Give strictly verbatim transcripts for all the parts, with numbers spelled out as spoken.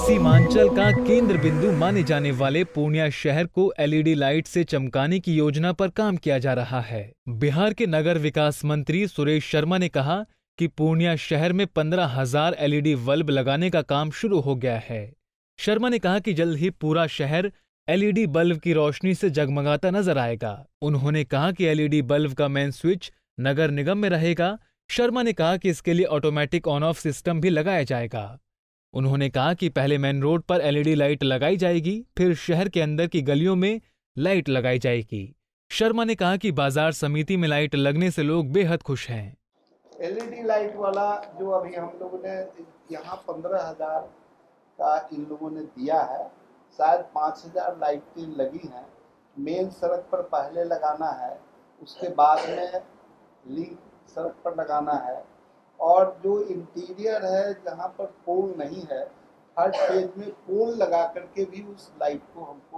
सीमांचल का केंद्र बिंदु माने जाने वाले पूर्णिया शहर को एलईडी लाइट से चमकाने की योजना पर काम किया जा रहा है। बिहार के नगर विकास मंत्री सुरेश शर्मा ने कहा कि पूर्णिया शहर में पंद्रह हजार एलईडी बल्ब लगाने का काम शुरू हो गया है। शर्मा ने कहा कि जल्द ही पूरा शहर एलईडी बल्ब की रोशनी से जगमगाता नजर आएगा। उन्होंने कहा कि एलईडी बल्ब का मेन स्विच नगर निगम में रहेगा। शर्मा ने कहा कि इसके लिए ऑटोमेटिक ऑन ऑफ सिस्टम भी लगाया जाएगा। उन्होंने कहा कि पहले मेन रोड पर एलईडी लाइट लगाई जाएगी, फिर शहर के अंदर की गलियों में लाइट लगाई जाएगी। शर्मा ने कहा कि बाजार समिति में लाइट लगने से लोग बेहद खुश हैं। एलईडी लाइट वाला जो अभी हम लोगों ने यहाँ पंद्रह हजार का इन लोगों ने दिया है, शायद पाँच हजार लाइटें लगी हैं। मेन सड़क पर पहले लगाना है, उसके बाद में लिंक सड़क पर लगाना है, और जो इंटीरियर है जहाँ पर पोल नहीं है, हर फेज में पोल लगा करके भी उस लाइट को हमको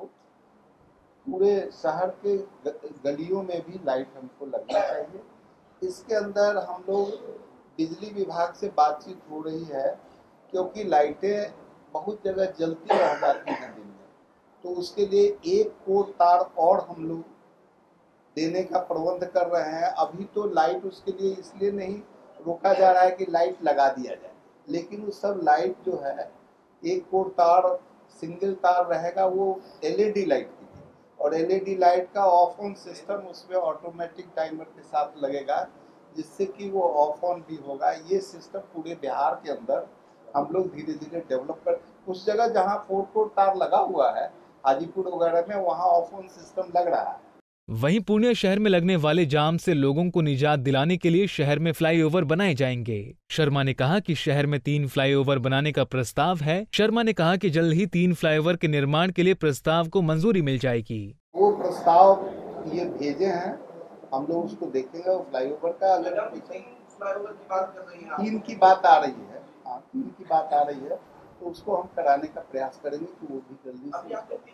पूरे शहर के गलियों में भी लाइट हमको लगना चाहिए। इसके अंदर हम लोग बिजली विभाग से बातचीत हो रही है, क्योंकि लाइटें बहुत जगह जलती रह जाती हैं दिन में, तो उसके लिए एक कोर तार और हम लोग देने का प्रबंध कर रहे हैं। अभी तो लाइट उसके लिए इसलिए नहीं रोका जा रहा है कि लाइट लगा दिया जाए, लेकिन वो सब लाइट जो है एक कोर तार सिंगल तार रहेगा, वो एलईडी लाइट की, और एलईडी लाइट का ऑफ ऑन सिस्टम उसमें ऑटोमेटिक टाइमर के साथ लगेगा, जिससे कि वो ऑफ ऑन भी होगा। ये सिस्टम पूरे बिहार के अंदर हम लोग धीरे धीरे डेवलप कर, उस जगह जहाँ फोर कोर तार लगा हुआ है हाजीपुर वगैरह में, वहाँ ऑफ ऑन सिस्टम लग रहा है। वहीं पूर्णिया शहर में लगने वाले जाम से लोगों को निजात दिलाने के लिए शहर में फ्लाईओवर बनाए जाएंगे। शर्मा ने कहा कि शहर में तीन फ्लाईओवर बनाने का प्रस्ताव है। शर्मा ने कहा कि जल्द ही तीन फ्लाईओवर के निर्माण के लिए प्रस्ताव को मंजूरी मिल जाएगी। वो प्रस्ताव ये भेजे हैं, हम लोग उसको देखेंगे। वो फ्लाईओवर का अगर फ्लाईओवर की बात कर रही है, तीन की बात आ रही है, हाँ तीन की बात आ रही है, तो उसको हम कराने का प्रयास करेंगे कि वो भी जल्दी से।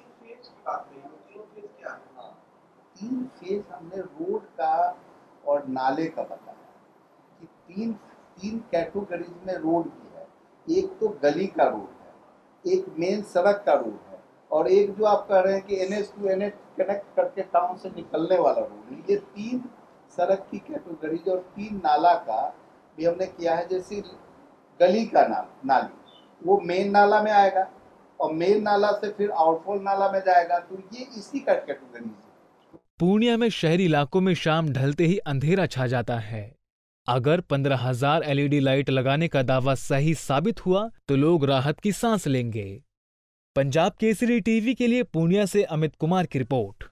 तीन फेज हमने रोड का और नाले का बताया कि तीन तीन कैटेगरीज में रोड भी है। एक तो गली का रोड है, एक मेन सड़क का रोड है, और एक जो आप कह रहे हैं कि एनएच टू एनएच कनेक्ट करके टाउन से निकलने वाला रोड है। ये तीन सड़क की कैटेगरीज और तीन नाला का भी हमने किया है। जैसे गली का नाल नाली वो मेन नाला में आएगा, और मेन नाला से फिर आउटफॉल नाला में जाएगा, तो ये इसी का कैटेगरी है। पूर्णिया में शहरी इलाकों में शाम ढलते ही अंधेरा छा जाता है। अगर पंद्रह हजार एलईडी लाइट लगाने का दावा सही साबित हुआ तो लोग राहत की सांस लेंगे। पंजाब केसरी टीवी के लिए पूर्णिया से अमित कुमार की रिपोर्ट।